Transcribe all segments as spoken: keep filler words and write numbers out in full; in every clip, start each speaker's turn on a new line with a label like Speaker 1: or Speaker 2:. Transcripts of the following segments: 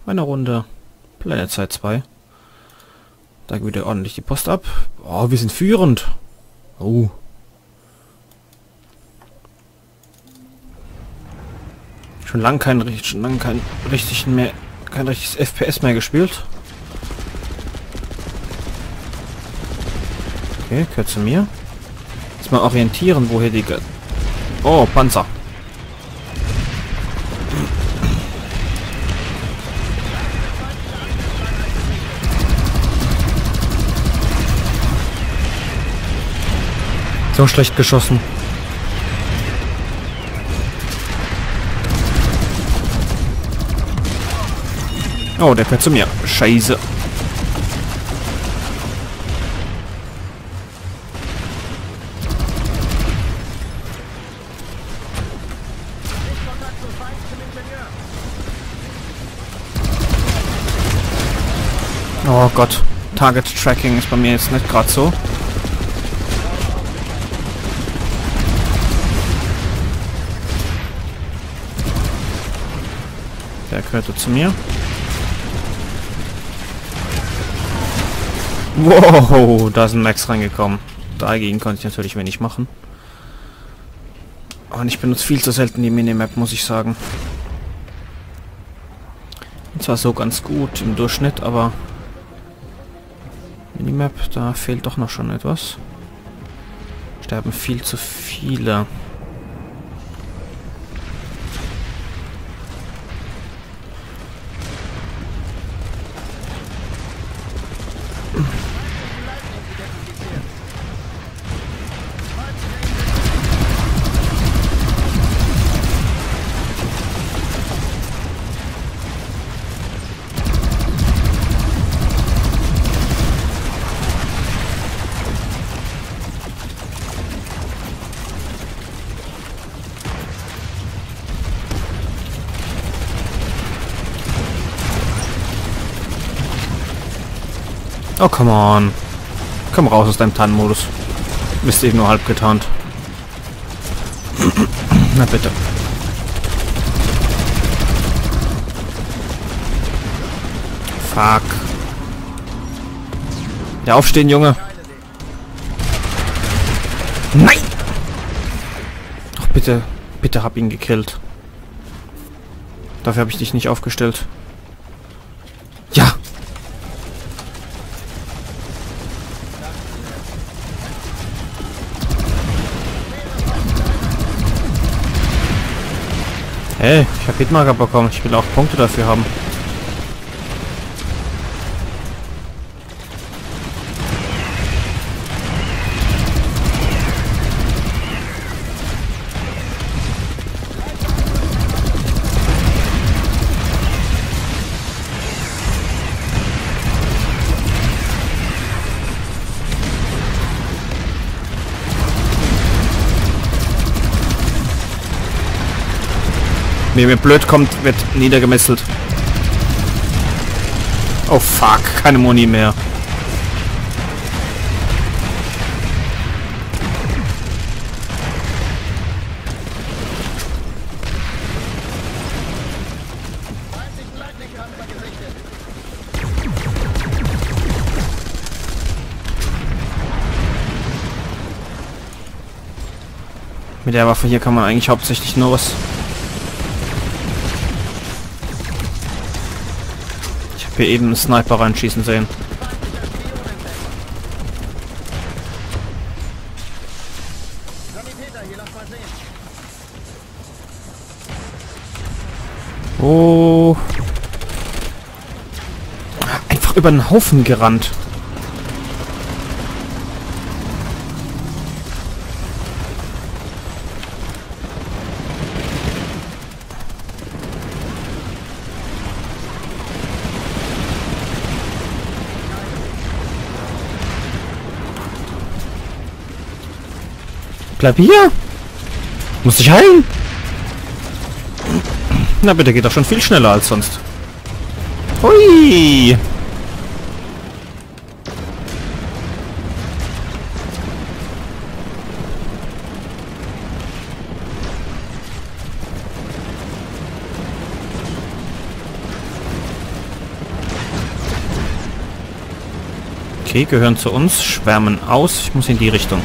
Speaker 1: Eine Runde Planet Side zwei. Da geht wieder ordentlich die Post ab. Oh, wir sind führend. Oh. Schon lange kein, schon lang kein richtig mehr, kein richtiges F P S mehr gespielt. Okay, gehört zu mir. Jetzt mal orientieren, woher die... Ge oh, Panzer. So schlecht geschossen. Oh, der fährt zu mir. Scheiße. Oh Gott. Target Tracking ist bei mir jetzt nicht gerade so. Der gehörte zu mir. Wow, da ist ein Max reingekommen. Dagegen konnte ich natürlich wenig machen. Und ich benutze viel zu selten die Minimap, muss ich sagen. Und zwar so ganz gut im Durchschnitt, aber Minimap, da fehlt doch noch schon etwas. Sterben viel zu viele. Oh, come on. Komm raus aus deinem Tarnmodus. Bist eben nur halb getarnt. Na bitte. Fuck. Ja, aufstehen, Junge. Nein! Doch bitte, bitte hab ihn gekillt. Dafür habe ich dich nicht aufgestellt. Ja! Hey, ich habe Hitmarker bekommen. Ich will auch Punkte dafür haben. Wer mir blöd kommt, wird niedergemesselt. Oh fuck, keine Muni mehr. Mit der Waffe hier kann man eigentlich hauptsächlich nur was... Wir eben einen Sniper reinschießen sehen. Oh. Einfach über den Haufen gerannt. Bleib hier! Muss dich heilen! Na bitte, geht doch schon viel schneller als sonst. Hui! Okay, gehören zu uns, schwärmen aus. Ich muss in die Richtung.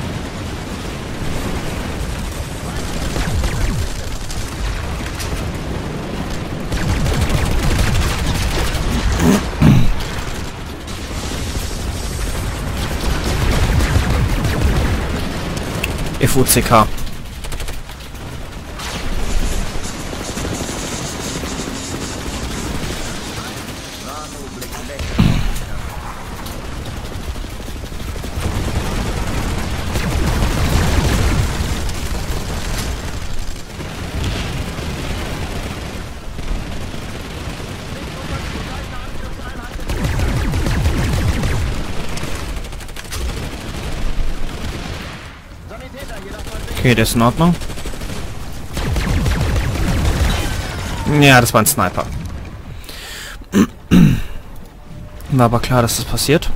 Speaker 1: F U C K. Okay, der ist in Ordnung. Ja, das war ein Sniper. War aber klar, dass das passiert.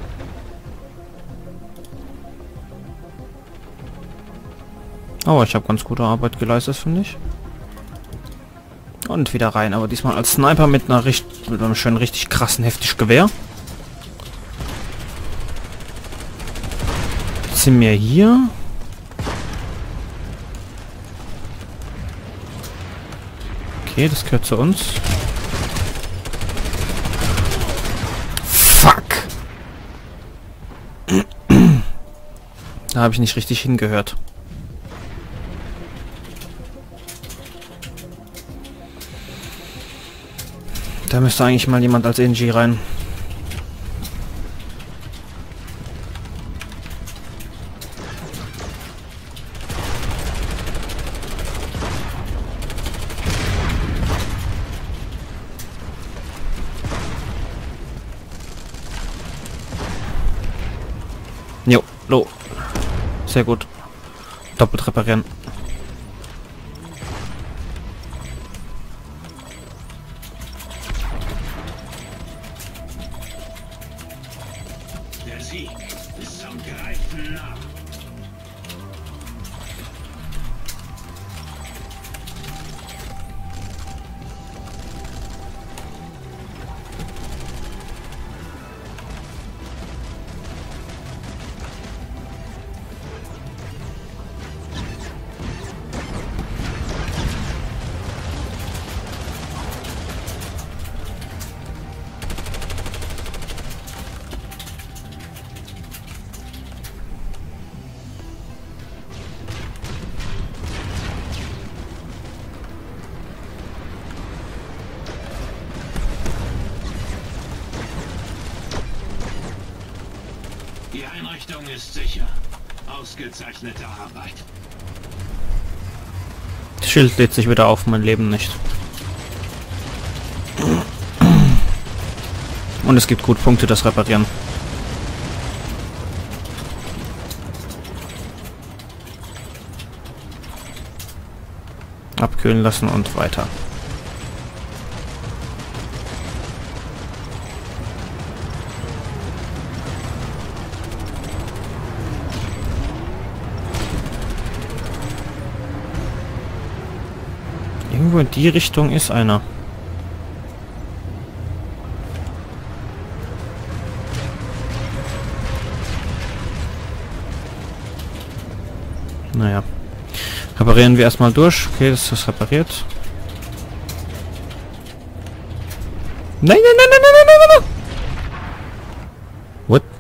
Speaker 1: Oh, ich habe ganz gute Arbeit geleistet, finde ich. Und wieder rein, aber diesmal als Sniper mit einer richt mit einem schönen, richtig krassen, heftig Gewehr. Jetzt sind wir hier. Okay, das gehört zu uns. Fuck! Da habe ich nicht richtig hingehört. Da müsste eigentlich mal jemand als N G rein. Jo, lo. Sehr gut. Doppelt reparieren.
Speaker 2: Der Sieg ist zum Greifen nah. Die Einrichtung ist sicher. Ausgezeichnete Arbeit.
Speaker 1: Das Schild lädt sich wieder auf, mein Leben nicht. Und es gibt gut Punkte, das Reparieren. Abkühlen lassen und weiter. Irgendwo in die Richtung ist einer. Naja. Reparieren wir erstmal durch. Okay, das ist repariert. Nein, nein, nein, nein, nein, nein, nein, nein. What?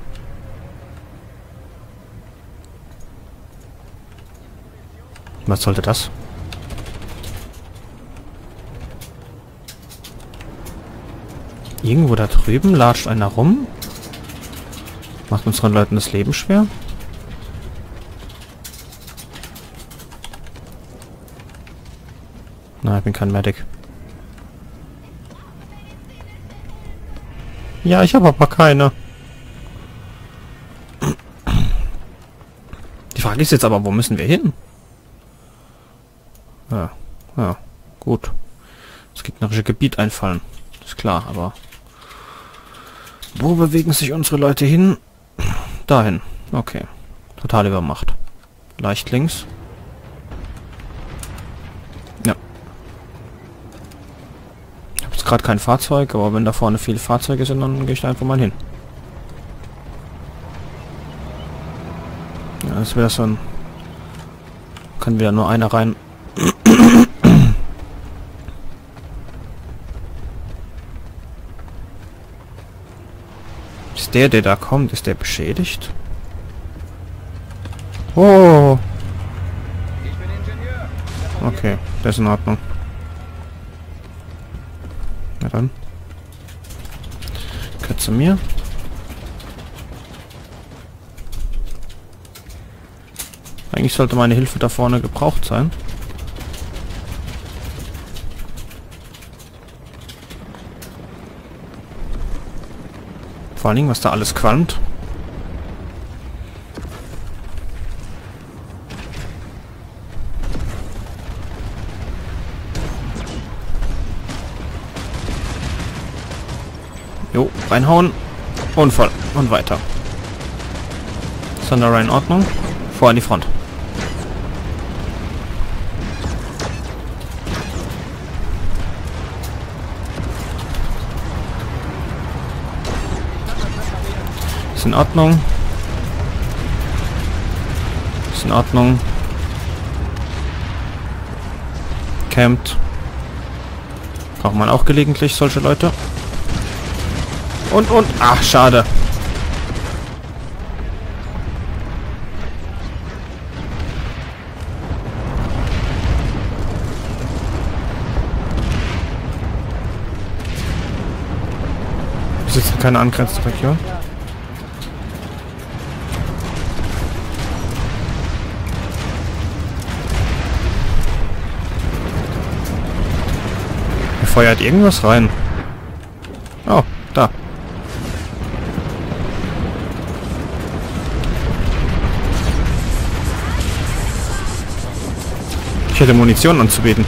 Speaker 1: Was sollte das? Irgendwo da drüben latscht einer rum. Macht unseren Leuten das Leben schwer. Na, ich bin kein Medic. Ja, ich habe aber keine. Die Frage ist jetzt aber, wo müssen wir hin? Ja, ja, gut. Das gegnerische Gebiet einfallen. Ist klar, aber... Wo bewegen sich unsere Leute hin? Dahin. Okay. Total Übermacht. Leicht links. Ja. Ich habe jetzt gerade kein Fahrzeug, aber wenn da vorne viele Fahrzeuge sind, dann gehe ich da einfach mal hin. Das wäre so ein... Kann wieder nur einer rein. Ist der, der da kommt, ist der beschädigt? Oh! Okay, das ist in Ordnung. Na dann. Gehört zu mir. Eigentlich sollte meine Hilfe da vorne gebraucht sein. Vor allen Dingen, was da alles qualmt. Jo, reinhauen. Unfall. Und weiter. Thunder in Ordnung. Vor an die Front. Ist in Ordnung. Ist in Ordnung. Campt. Braucht man auch gelegentlich solche Leute. Und, und, ach, schade. Wir sitzen keine angrenzende Region. Er feuert irgendwas rein. Oh, da. Ich hätte Munition anzubieten.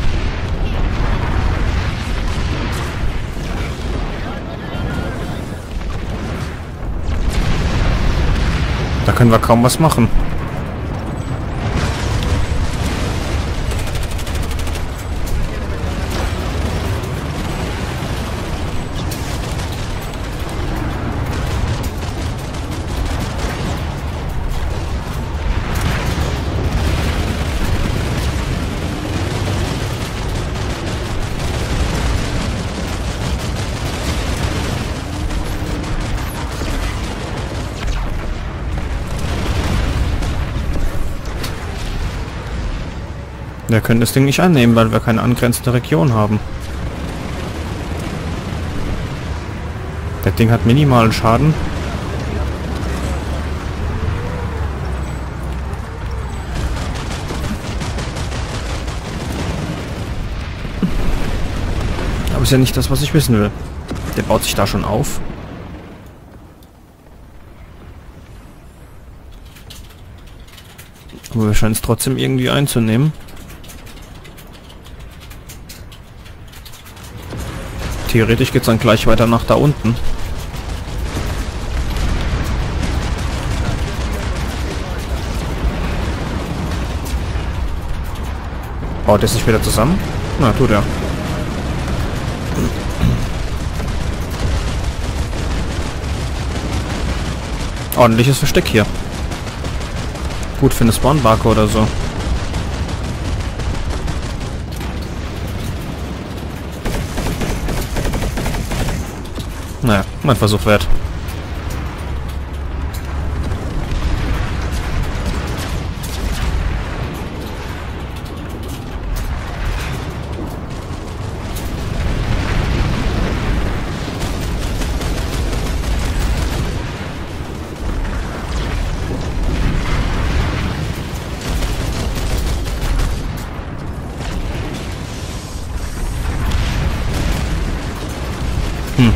Speaker 1: Da können wir kaum was machen. Wir können das Ding nicht annehmen, weil wir keine angrenzende Region haben. Das Ding hat minimalen Schaden. Aber ist ja nicht das, was ich wissen will. Der baut sich da schon auf. Aber wir scheinen es trotzdem irgendwie einzunehmen. Theoretisch geht es dann gleich weiter nach da unten. Baut er sich wieder zusammen? Na, tut er. Ordentliches Versteck hier. Gut für eine Spawnbarke oder so. Naja, mein Versuch wert. Hm.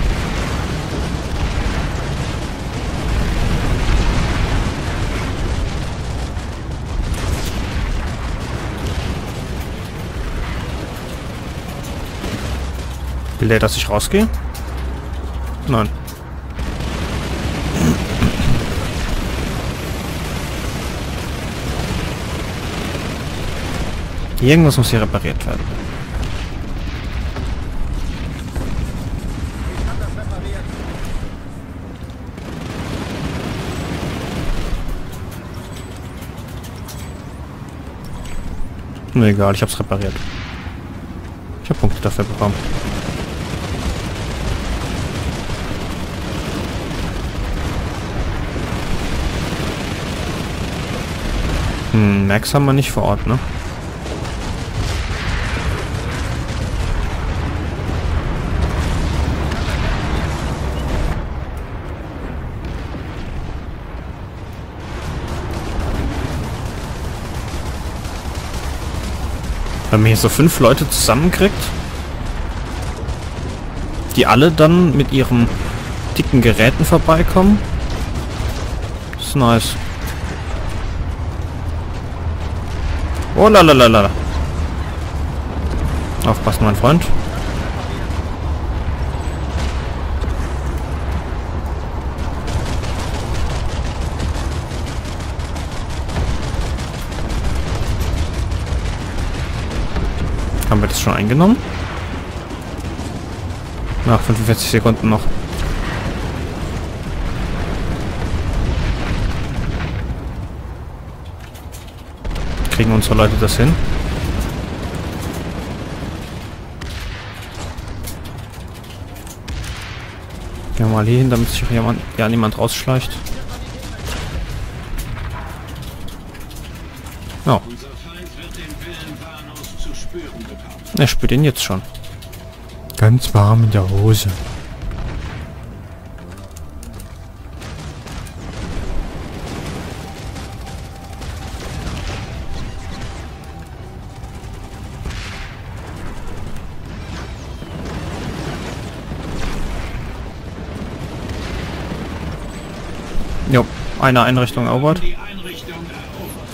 Speaker 1: Will der, dass ich rausgehe? Nein. Irgendwas muss hier repariert werden. Mir egal, ich hab's repariert. Ich hab Punkte dafür bekommen. Hm, Max haben wir nicht vor Ort, ne? Wenn man hier so fünf Leute zusammenkriegt, die alle dann mit ihren dicken Geräten vorbeikommen, ist nice. Oh lalalala. Aufpassen, mein Freund. Haben wir das schon eingenommen? Nach fünfundvierzig Sekunden noch. Kriegen unsere Leute das hin? Gehen wir mal hier hin, damit sich jemand, ja, niemand rausschleicht. Oh.
Speaker 2: Unser Feind wird den Willen Vanos zu spüren bekommen.
Speaker 1: Er spürt ihn jetzt schon.
Speaker 3: Ganz warm in der Hose.
Speaker 1: Jo, eine Einrichtung erobert.
Speaker 2: Die Einrichtung erobert.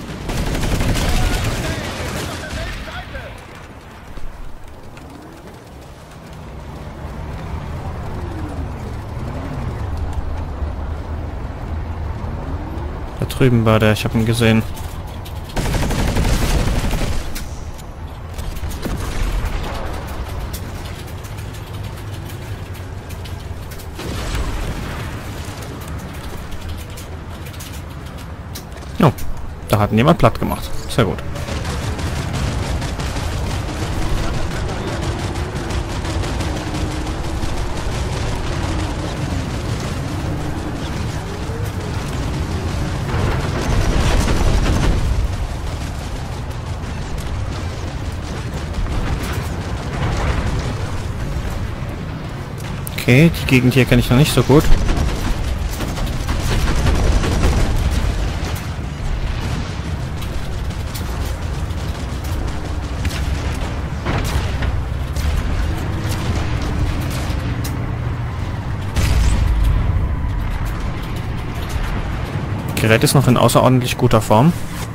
Speaker 1: Da drüben war der, ich habe ihn gesehen. Jo, da hat ihn jemand platt gemacht. Sehr gut. Okay, die Gegend hier kenne ich noch nicht so gut. Das Gerät ist noch in außerordentlich guter Form.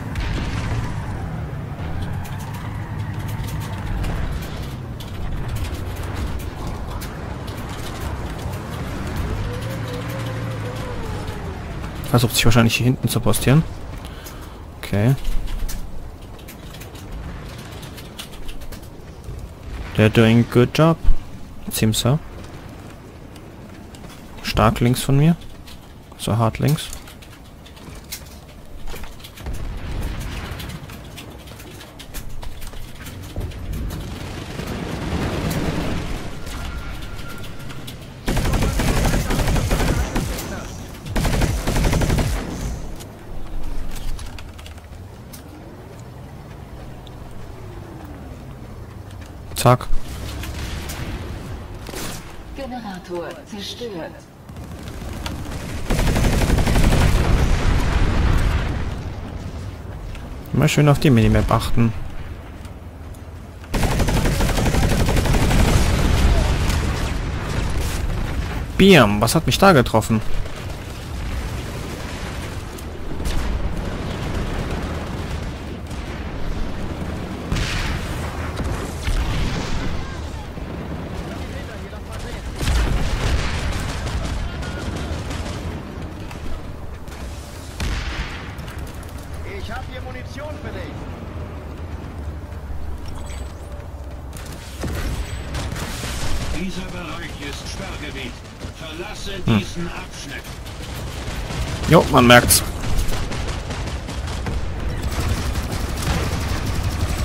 Speaker 1: Versucht sich wahrscheinlich hier hinten zu postieren. Okay. They're doing a good job. It seems so. Stark links von mir. So hart links. Zack.
Speaker 4: Generator zerstört.
Speaker 1: Immer schön auf die Minimap achten. Biam, was hat mich da getroffen?
Speaker 5: Ich habe hier Munition für dich.
Speaker 2: Dieser Bereich ist Sperrgebiet. Verlasse diesen Abschnitt.
Speaker 1: Jo, man merkt's.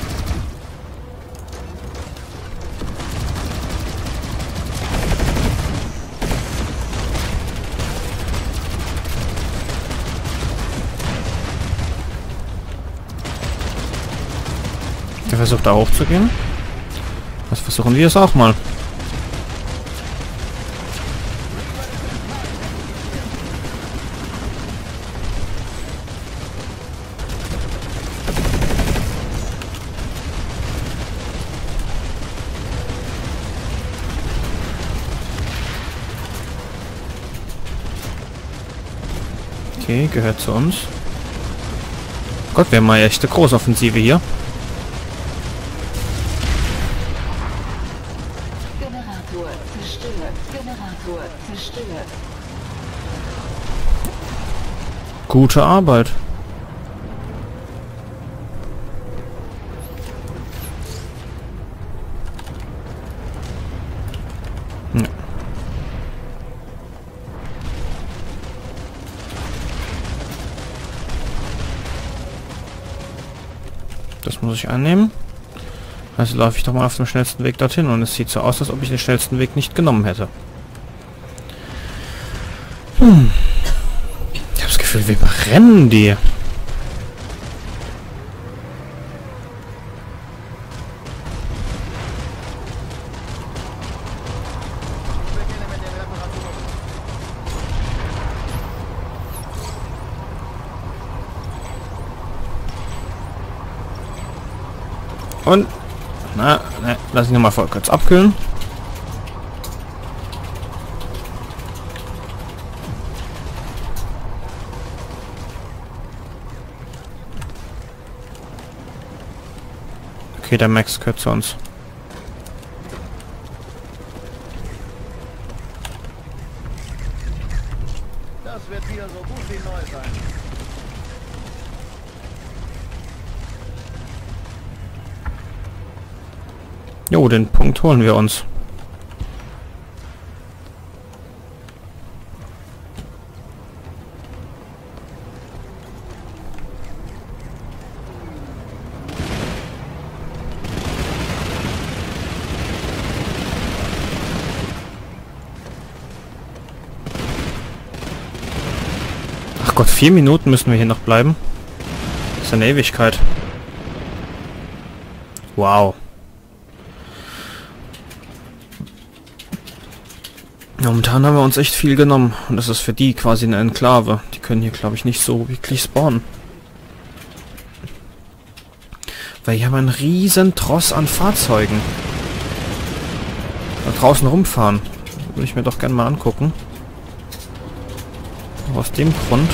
Speaker 1: versucht da hochzugehen. Das versuchen wir es auch mal. Okay, gehört zu uns. Gott, wir haben mal echte Großoffensive hier.
Speaker 4: Generator zerstört. Generator zerstört.
Speaker 1: Gute Arbeit. Ja. Das muss ich annehmen. Also laufe ich doch mal auf dem schnellsten Weg dorthin und es sieht so aus, als ob ich den schnellsten Weg nicht genommen hätte. Hm. Ich habe das Gefühl, wir überrennen die. Und na, na lass ich nochmal voll kurz abkühlen. Okay, der Max gehört zu uns.
Speaker 5: Das wird wieder so gut wie neu sein.
Speaker 1: Jo, den Punkt holen wir uns. Ach Gott, vier Minuten müssen wir hier noch bleiben. Das ist eine Ewigkeit. Wow. Momentan haben wir uns echt viel genommen. Und das ist für die quasi eine Enklave. Die können hier, glaube ich, nicht so wirklich spawnen. Weil hier haben wir einen riesen Tross an Fahrzeugen. Da draußen rumfahren. Würde ich mir doch gerne mal angucken. Auch aus dem Grund.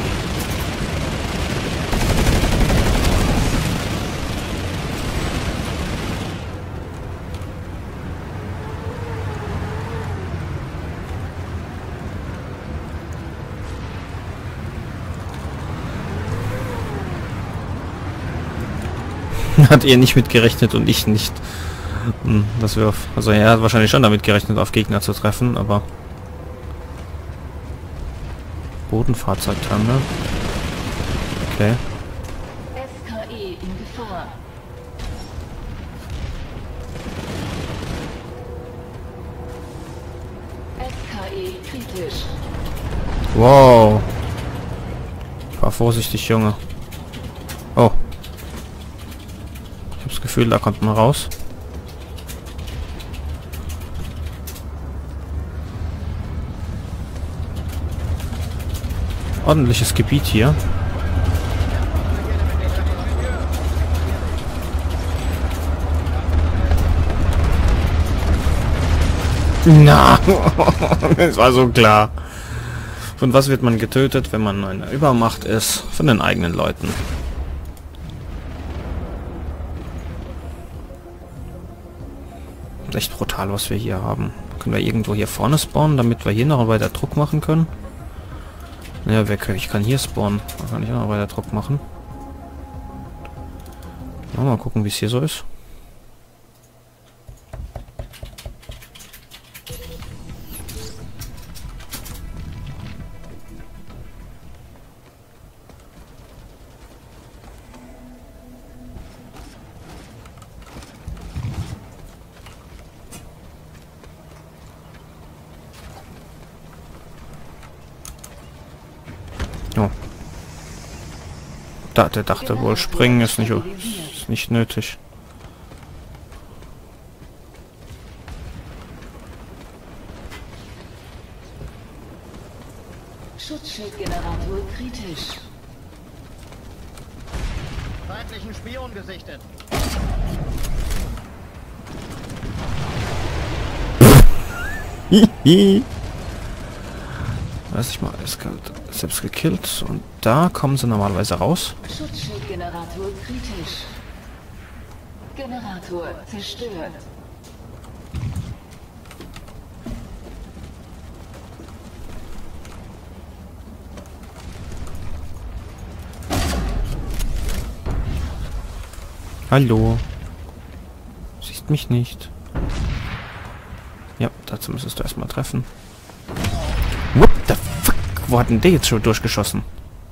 Speaker 1: Hat ihr nicht mitgerechnet und ich nicht. Hm, dass wir auf, also er hat wahrscheinlich schon damit gerechnet, auf Gegner zu treffen, aber Bodenfahrzeugterminal. Okay.
Speaker 4: S K E in Gefahr. S K E kritisch.
Speaker 1: Wow. Fahr vorsichtig, Junge. Oh. Ich habe das Gefühl, da kommt man raus. Ordentliches Gebiet hier. Na, das war so klar. Von was wird man getötet, wenn man eine Übermacht ist? Von den eigenen Leuten. Echt brutal, was wir hier haben. Können wir irgendwo hier vorne spawnen, damit wir hier noch weiter Druck machen können? Ja, ich kann hier spawnen. Da kann ich auch noch weiter Druck machen. Mal gucken, wie es hier so ist. Oh. Da, der dachte wohl, springen ist nicht, ist nicht nötig.
Speaker 4: Schutzschildgenerator kritisch.
Speaker 5: Feindlichen Spion gesichtet.
Speaker 1: Hihi. Weiß ich mal, ist selbst gekillt. Und da kommen sie normalerweise raus.
Speaker 4: Schutzschildgenerator kritisch. Generator zerstört.
Speaker 1: Hallo. Siehst mich nicht. Ja, dazu müsstest du erstmal treffen. What the fuck? Wo hat denn der jetzt schon durchgeschossen?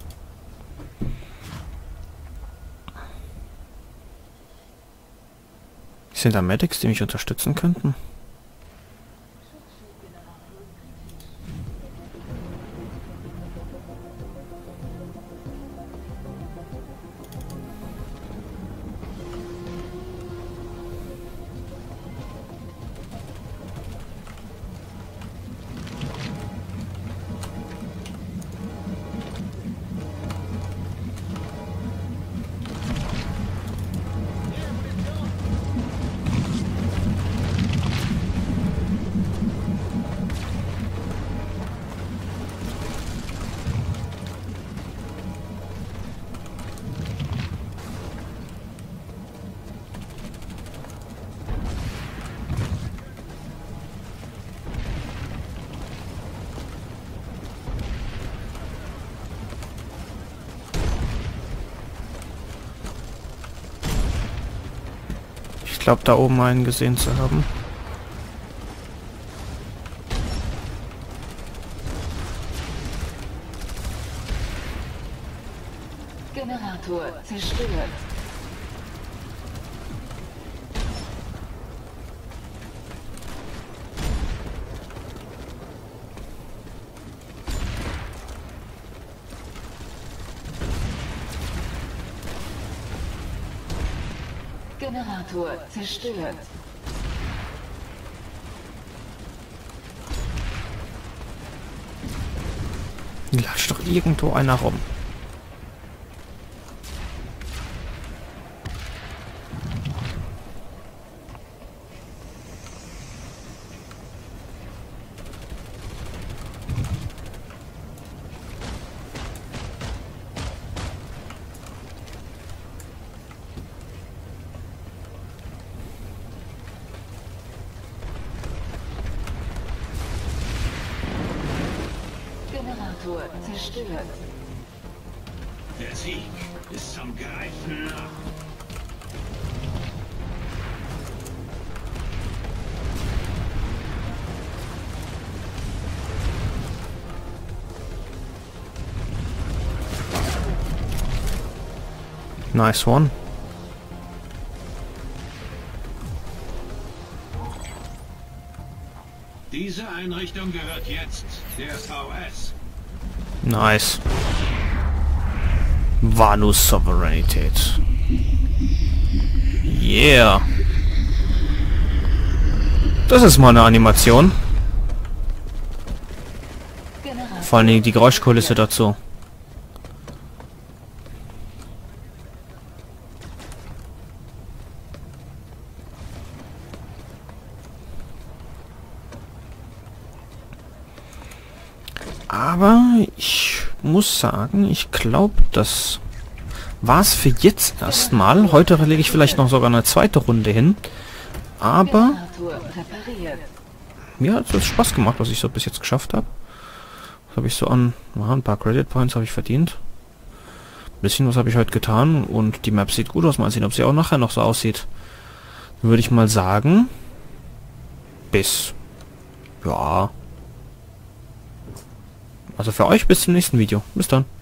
Speaker 1: Sind da Medics, die mich unterstützen könnten? Ich glaube, da oben einen gesehen zu haben.
Speaker 4: Generator zerstört. Generator zerstört.
Speaker 1: Latscht doch irgendwo einer rum.
Speaker 4: Generator zerstört.
Speaker 2: Der Sieg ist zum Greifen nah.
Speaker 1: Nice one.
Speaker 2: Diese Einrichtung gehört jetzt der V S.
Speaker 1: Nice. Vanus Souveränität. Yeah. Das ist mal eine Animation.
Speaker 4: Generator
Speaker 1: Vor allem die Geräuschkulisse dazu. Aber ich muss sagen, ich glaube, das war's für jetzt erstmal. Heute lege ich vielleicht noch sogar eine zweite Runde hin. Aber
Speaker 4: Generator repariert.
Speaker 1: mir hat es Spaß gemacht, was ich so bis jetzt geschafft habe. Was habe ich so an? Ja, ein paar Credit Points habe ich verdient. Ein bisschen was habe ich heute getan. Und die Map sieht gut aus. Mal sehen, ob sie auch nachher noch so aussieht. Würde ich mal sagen. Bis. Ja. Also für euch bis zum nächsten Video. Bis dann.